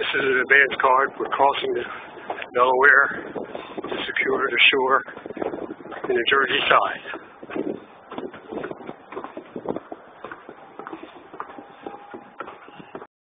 is an advance card. We're crossing the Delaware to secure the shore in the Jersey side.